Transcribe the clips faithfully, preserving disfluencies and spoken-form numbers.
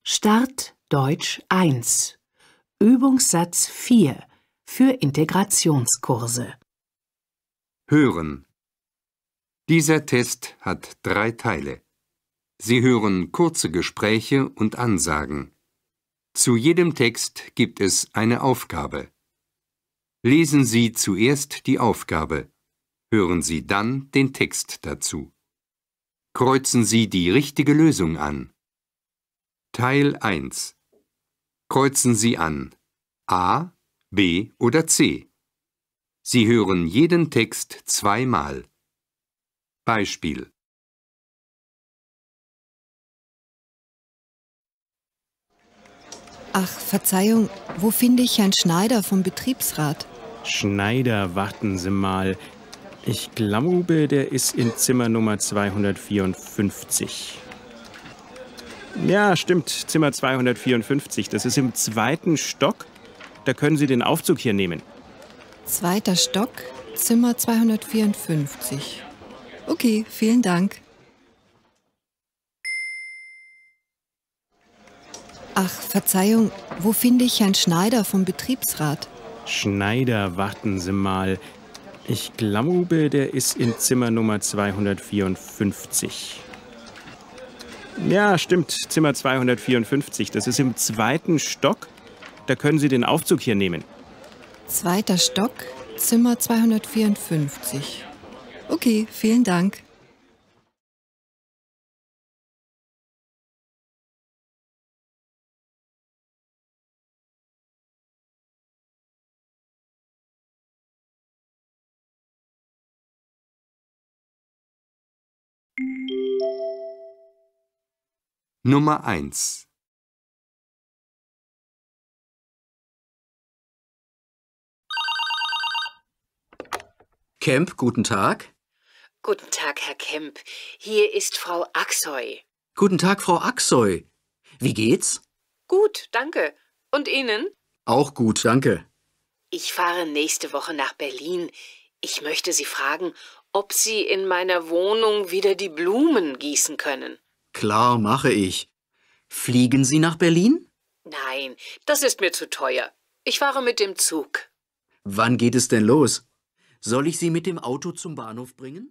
Start Deutsch eins. Übungssatz vier für Integrationskurse. Hören. Dieser Test hat drei Teile. Sie hören kurze Gespräche und Ansagen. Zu jedem Text gibt es eine Aufgabe. Lesen Sie zuerst die Aufgabe. Hören Sie dann den Text dazu. Kreuzen Sie die richtige Lösung an. Teil eins. Kreuzen Sie an A, B oder C. Sie hören jeden Text zweimal. Beispiel: Ach, Verzeihung, wo finde ich Herrn Schneider vom Betriebsrat? Schneider, warten Sie mal. Ich glaube, der ist in Zimmer Nummer zweihundertvierundfünfzig. Ja, stimmt, Zimmer zweihundertvierundfünfzig. Das ist im zweiten Stock. Da können Sie den Aufzug hier nehmen. Zweiter Stock, Zimmer zweihundertvierundfünfzig. Okay, vielen Dank. Ach, Verzeihung, wo finde ich Herrn Schneider vom Betriebsrat? Schneider, warten Sie mal. Ich glaube, der ist in Zimmer Nummer zweihundertvierundfünfzig. Ja, stimmt, Zimmer zweihundertvierundfünfzig. Das ist im zweiten Stock. Da können Sie den Aufzug hier nehmen. Zweiter Stock, Zimmer zweihundertvierundfünfzig. Okay, vielen Dank. Nummer eins. Kemp, guten Tag. Guten Tag, Herr Kemp. Hier ist Frau Aksoy. Guten Tag, Frau Aksoy. Wie geht's? Gut, danke. Und Ihnen? Auch gut, danke. Ich fahre nächste Woche nach Berlin. Ich möchte Sie fragen, ob Sie in meiner Wohnung wieder die Blumen gießen können. Klar, mache ich. Fliegen Sie nach Berlin? Nein, das ist mir zu teuer. Ich fahre mit dem Zug. Wann geht es denn los? Soll ich Sie mit dem Auto zum Bahnhof bringen?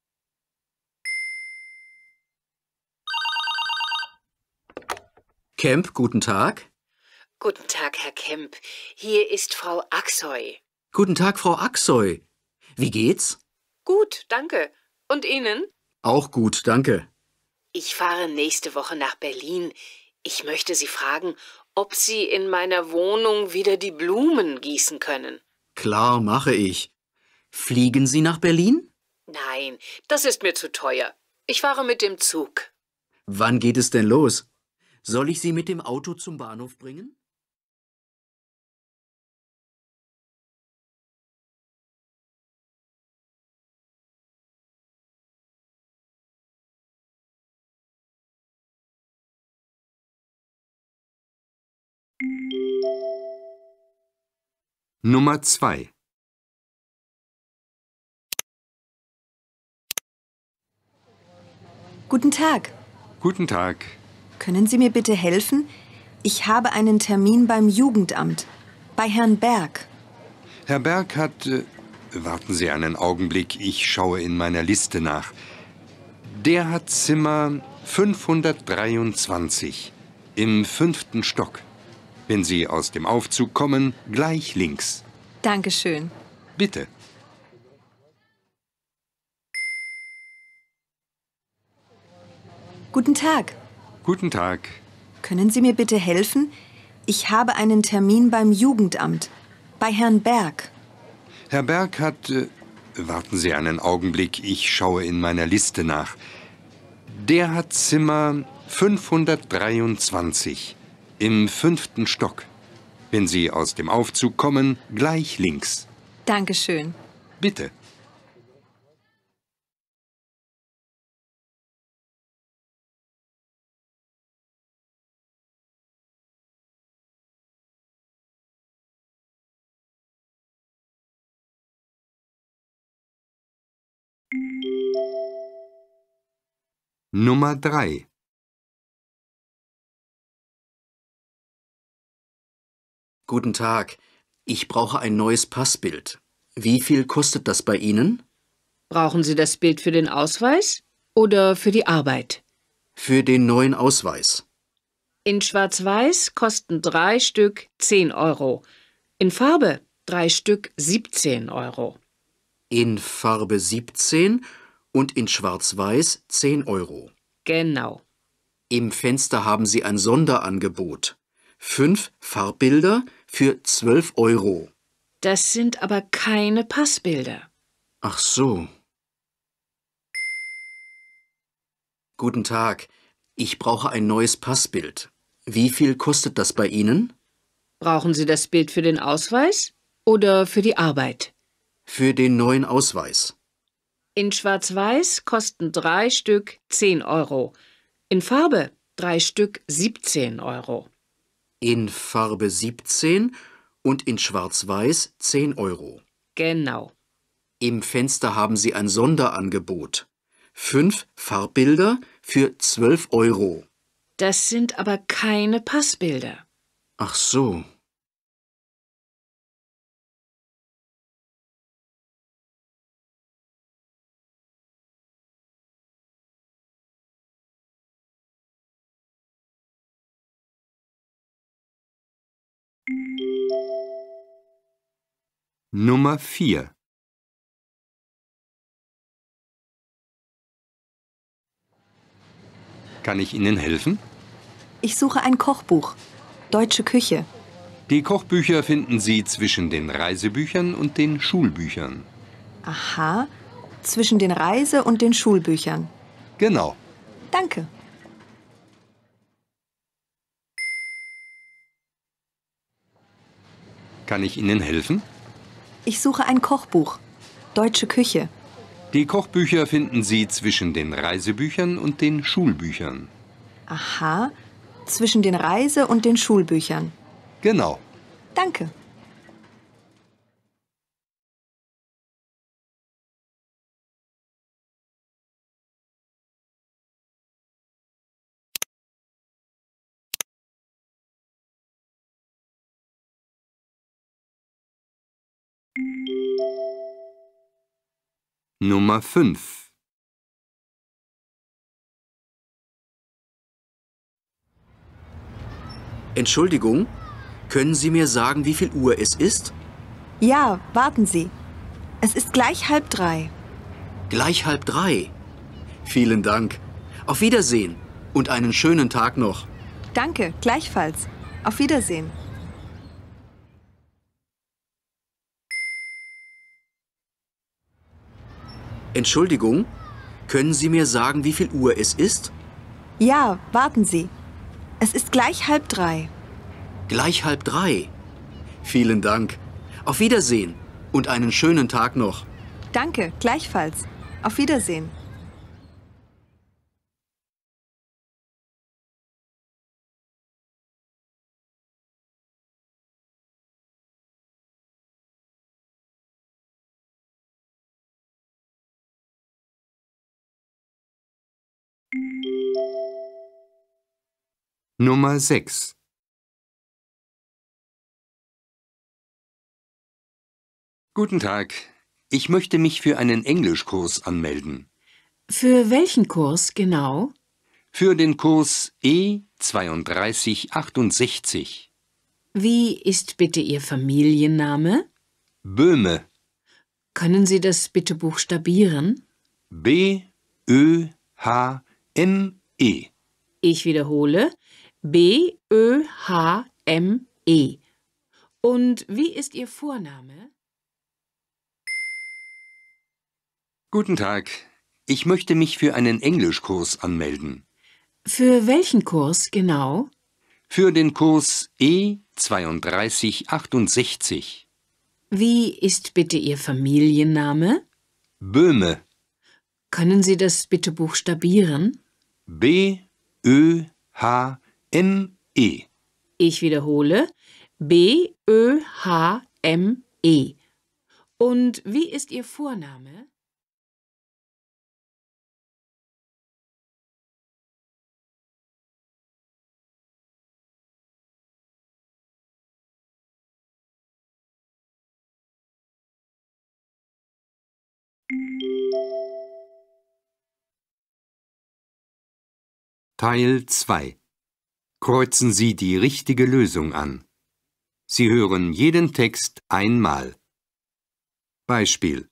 Kemp, guten Tag. Guten Tag, Herr Kemp. Hier ist Frau Aksoy. Guten Tag, Frau Aksoy. Wie geht's? Gut, danke. Und Ihnen? Auch gut, danke. Ich fahre nächste Woche nach Berlin. Ich möchte Sie fragen, ob Sie in meiner Wohnung wieder die Blumen gießen können. Klar, mache ich. Fliegen Sie nach Berlin? Nein, das ist mir zu teuer. Ich fahre mit dem Zug. Wann geht es denn los? Soll ich Sie mit dem Auto zum Bahnhof bringen? Nummer zwei. Guten Tag. Guten Tag. Können Sie mir bitte helfen? Ich habe einen Termin beim Jugendamt. Bei Herrn Berg. Herr Berg hat... Äh, warten Sie einen Augenblick, ich schaue in meiner Liste nach. Der hat Zimmer fünfhundertdreiundzwanzig im fünften Stock. Wenn Sie aus dem Aufzug kommen, gleich links. Dankeschön. Bitte. Guten Tag. Guten Tag. Können Sie mir bitte helfen? Ich habe einen Termin beim Jugendamt. Bei Herrn Berg. Herr Berg hat... Äh, warten Sie einen Augenblick, ich schaue in meiner Liste nach. Der hat Zimmer fünfhundertdreiundzwanzig im fünften Stock. Wenn Sie aus dem Aufzug kommen, gleich links. Dankeschön. Bitte. Nummer drei. Guten Tag. Ich brauche ein neues Passbild. Wie viel kostet das bei Ihnen? Brauchen Sie das Bild für den Ausweis oder für die Arbeit? Für den neuen Ausweis. In Schwarz-Weiß kosten drei Stück zehn Euro. In Farbe drei Stück siebzehn Euro. In Farbe siebzehn und in Schwarz-Weiß zehn Euro. Genau. Im Fenster haben Sie ein Sonderangebot. Fünf Farbbilder für zwölf Euro. Das sind aber keine Passbilder. Ach so. Guten Tag. Ich brauche ein neues Passbild. Wie viel kostet das bei Ihnen? Brauchen Sie das Bild für den Ausweis oder für die Arbeit? Für den neuen Ausweis. In Schwarz-Weiß kosten drei Stück zehn Euro. In Farbe drei Stück siebzehn Euro. In Farbe siebzehn und in Schwarz-Weiß zehn Euro. Genau. Im Fenster haben Sie ein Sonderangebot. Fünf Farbbilder für zwölf Euro. Das sind aber keine Passbilder. Ach so. Nummer vier. Kann ich Ihnen helfen? Ich suche ein Kochbuch. Deutsche Küche. Die Kochbücher finden Sie zwischen den Reisebüchern und den Schulbüchern. Aha. Zwischen den Reise- und den Schulbüchern. Genau. Danke. Kann ich Ihnen helfen? Ich suche ein Kochbuch. Deutsche Küche. Die Kochbücher finden Sie zwischen den Reisebüchern und den Schulbüchern. Aha. Zwischen den Reise- und den Schulbüchern. Genau. Danke. Nummer fünf. Entschuldigung, können Sie mir sagen, wie viel Uhr es ist? Ja, warten Sie. Es ist gleich halb drei. Gleich halb drei. Vielen Dank. Auf Wiedersehen und einen schönen Tag noch. Danke, gleichfalls. Auf Wiedersehen. Entschuldigung, können Sie mir sagen, wie viel Uhr es ist? Ja, warten Sie. Es ist gleich halb drei. Gleich halb drei. Vielen Dank. Auf Wiedersehen und einen schönen Tag noch. Danke, gleichfalls. Auf Wiedersehen. Nummer sechs. Guten Tag. Ich möchte mich für einen Englischkurs anmelden. Für welchen Kurs genau? Für den Kurs E zweiunddreißig achtundsechzig. Wie ist bitte Ihr Familienname? Böhme. Können Sie das bitte buchstabieren? B Ö H M E. Ich wiederhole. B Ö H M E. Und wie ist Ihr Vorname? Guten Tag. Ich möchte mich für einen Englischkurs anmelden. Für welchen Kurs genau? Für den Kurs E zweiunddreißig achtundsechzig. Wie ist bitte Ihr Familienname? Böhme. Können Sie das bitte buchstabieren? B Ö H M E. Ich wiederhole. B Ö H M E. Und wie ist Ihr Vorname? Teil zwei. Kreuzen Sie die richtige Lösung an. Sie hören jeden Text einmal. Beispiel: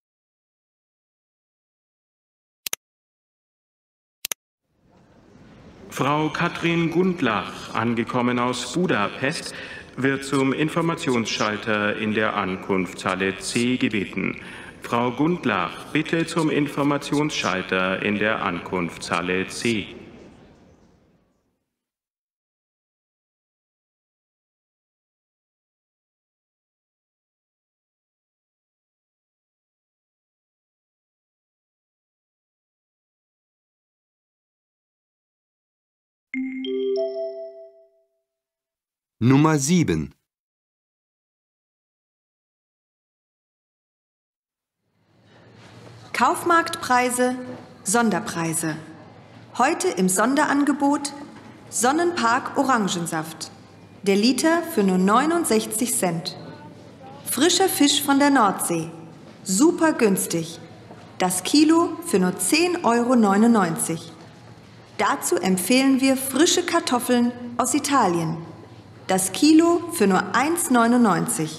Frau Katrin Gundlach, angekommen aus Budapest, wird zum Informationsschalter in der Ankunftshalle C gebeten. Frau Gundlach, bitte zum Informationsschalter in der Ankunftshalle C. Nummer sieben. Kaufmarktpreise, Sonderpreise. Heute im Sonderangebot Sonnenpark Orangensaft. Der Liter für nur neunundsechzig Cent. Frischer Fisch von der Nordsee. Super günstig. Das Kilo für nur zehn Euro neunundneunzig. Dazu empfehlen wir frische Kartoffeln aus Italien. Das Kilo für nur eins neunundneunzig.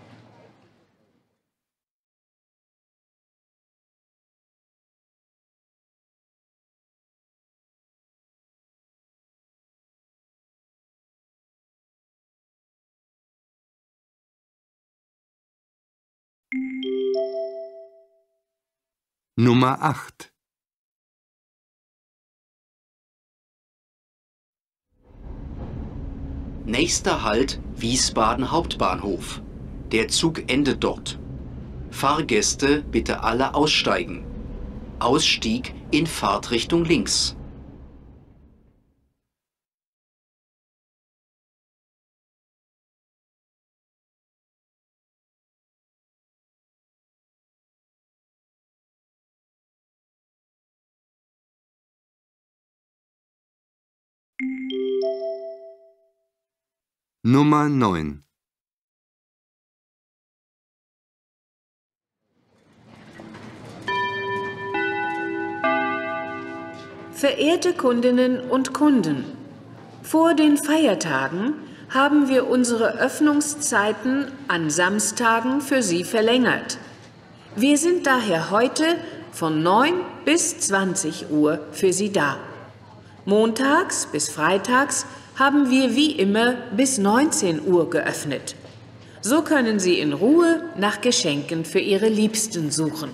Nummer acht. Nächster Halt Wiesbaden Hauptbahnhof. Der Zug endet dort. Fahrgäste bitte alle aussteigen. Ausstieg in Fahrtrichtung links. Nummer neun. Verehrte Kundinnen und Kunden, vor den Feiertagen haben wir unsere Öffnungszeiten an Samstagen für Sie verlängert. Wir sind daher heute von neun bis zwanzig Uhr für Sie da. Montags bis freitags haben wir wie immer bis neunzehn Uhr geöffnet. So können Sie in Ruhe nach Geschenken für Ihre Liebsten suchen.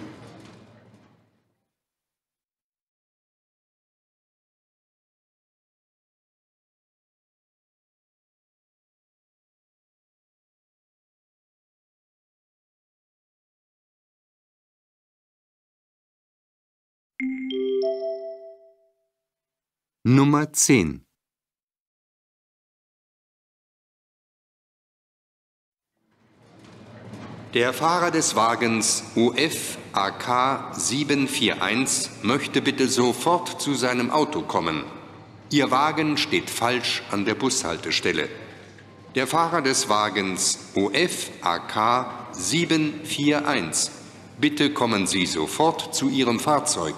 Nummer zehn. Der Fahrer des Wagens U F A K sieben vier eins möchte bitte sofort zu seinem Auto kommen. Ihr Wagen steht falsch an der Bushaltestelle. Der Fahrer des Wagens U F A K sieben vier eins, bitte kommen Sie sofort zu Ihrem Fahrzeug.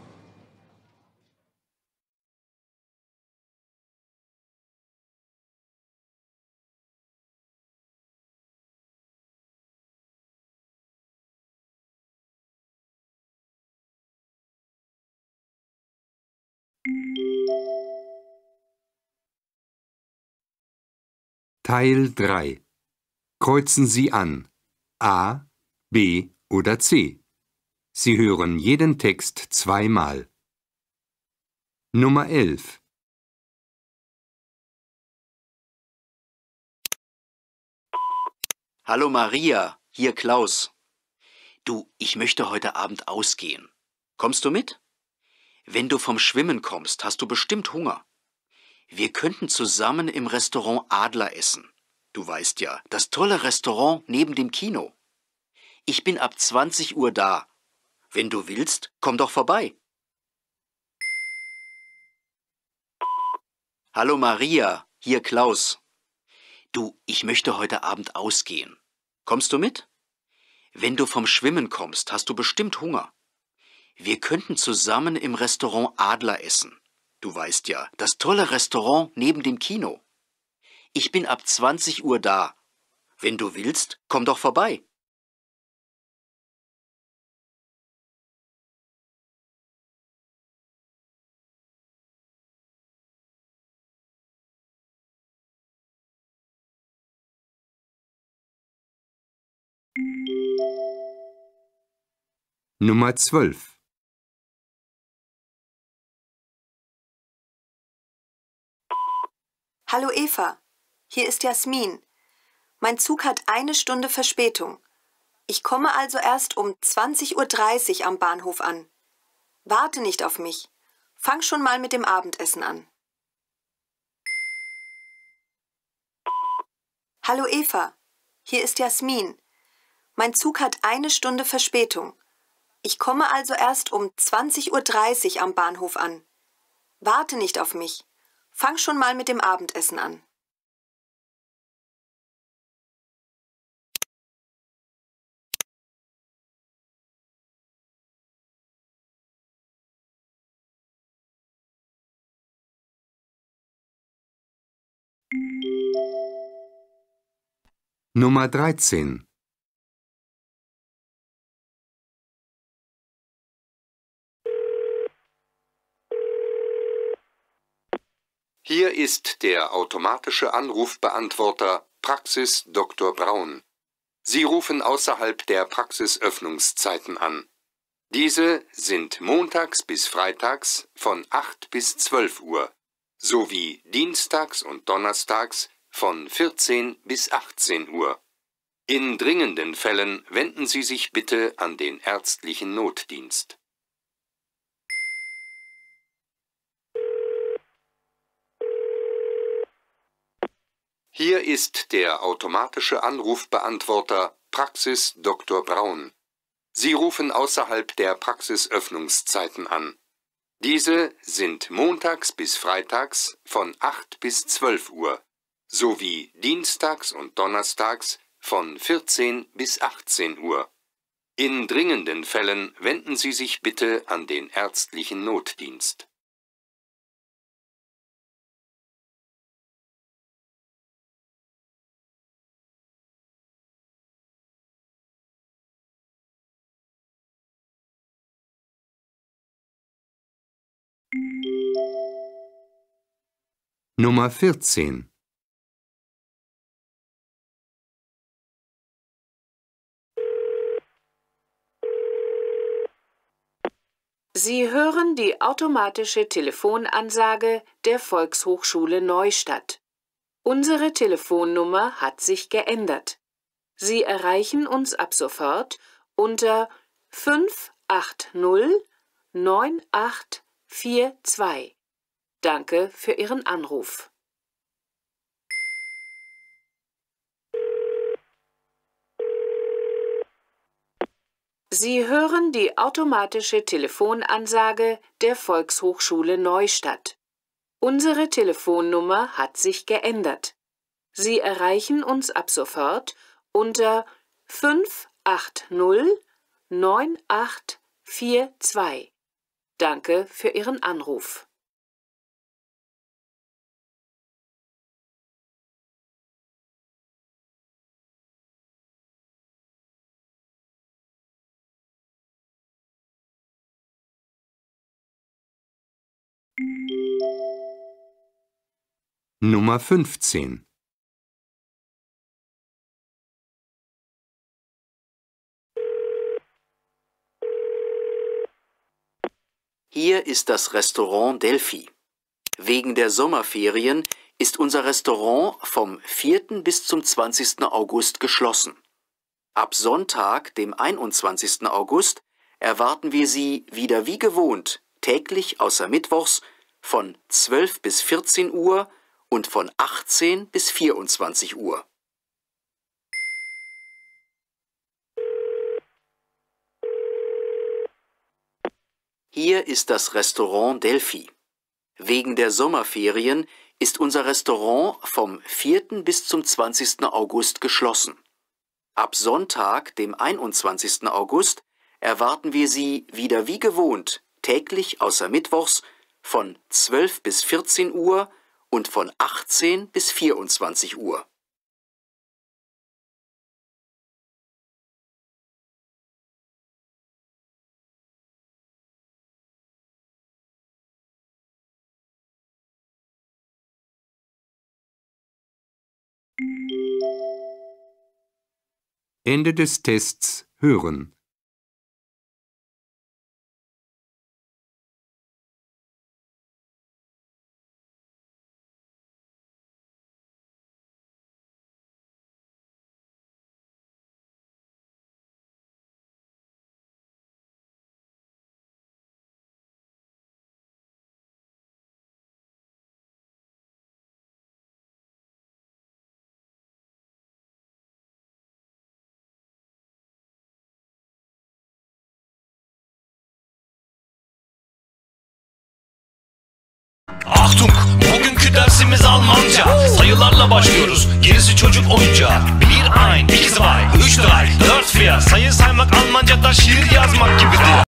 Teil drei. Kreuzen Sie an A, B oder C. Sie hören jeden Text zweimal. Nummer elf. Hallo Maria, hier Klaus. Du, ich möchte heute Abend ausgehen. Kommst du mit? Wenn du vom Schwimmen kommst, hast du bestimmt Hunger. Wir könnten zusammen im Restaurant Adler essen. Du weißt ja, das tolle Restaurant neben dem Kino. Ich bin ab zwanzig Uhr da. Wenn du willst, komm doch vorbei. Hallo Maria, hier Klaus. Du, ich möchte heute Abend ausgehen. Kommst du mit? Wenn du vom Schwimmen kommst, hast du bestimmt Hunger. Wir könnten zusammen im Restaurant Adler essen. Du weißt ja, das tolle Restaurant neben dem Kino. Ich bin ab zwanzig Uhr da. Wenn du willst, komm doch vorbei. Nummer zwölf. Hallo Eva, hier ist Jasmin. Mein Zug hat eine Stunde Verspätung. Ich komme also erst um zwanzig Uhr dreißig am Bahnhof an. Warte nicht auf mich. Fang schon mal mit dem Abendessen an. Hallo Eva, hier ist Jasmin. Mein Zug hat eine Stunde Verspätung. Ich komme also erst um zwanzig Uhr dreißig am Bahnhof an. Warte nicht auf mich. Fang schon mal mit dem Abendessen an. Nummer dreizehn. Hier ist der automatische Anrufbeantworter Praxis Doktor Braun. Sie rufen außerhalb der Praxisöffnungszeiten an. Diese sind montags bis freitags von acht bis zwölf Uhr sowie dienstags und donnerstags von vierzehn bis achtzehn Uhr. In dringenden Fällen wenden Sie sich bitte an den ärztlichen Notdienst. Hier ist der automatische Anrufbeantworter Praxis Doktor Braun. Sie rufen außerhalb der Praxisöffnungszeiten an. Diese sind montags bis freitags von acht bis zwölf Uhr sowie dienstags und donnerstags von vierzehn bis achtzehn Uhr. In dringenden Fällen wenden Sie sich bitte an den ärztlichen Notdienst. Nummer vierzehn. Sie hören die automatische Telefonansage der Volkshochschule Neustadt. Unsere Telefonnummer hat sich geändert. Sie erreichen uns ab sofort unter fünf acht null neun acht vier zwei. Danke für Ihren Anruf. Sie hören die automatische Telefonansage der Volkshochschule Neustadt. Unsere Telefonnummer hat sich geändert. Sie erreichen uns ab sofort unter fünf acht null neun acht vier zwei. Danke für Ihren Anruf. Nummer fünfzehn. Hier ist das Restaurant Delphi. Wegen der Sommerferien ist unser Restaurant vom vierten bis zum zwanzigsten August geschlossen. Ab Sonntag, dem einundzwanzigsten August, erwarten wir Sie wieder wie gewohnt, täglich außer Mittwochs, von zwölf bis vierzehn Uhr und von achtzehn bis vierundzwanzig Uhr. Hier ist das Restaurant Delphi. Wegen der Sommerferien ist unser Restaurant vom vierten bis zum zwanzigsten August geschlossen. Ab Sonntag, dem einundzwanzigsten August, erwarten wir Sie wieder wie gewohnt, täglich außer Mittwochs, von zwölf bis vierzehn Uhr und von achtzehn bis vierundzwanzig Uhr. Ende des Tests hören. Achtung! Bugünkü dersimiz Almanca. Sayılarla başlıyoruz, gerisi çocuk oyuncağı. Bir, ein, iki, zwei, üç, drei, dört, vier. Sayı saymak Almanca'da şiir yazmak gibidir.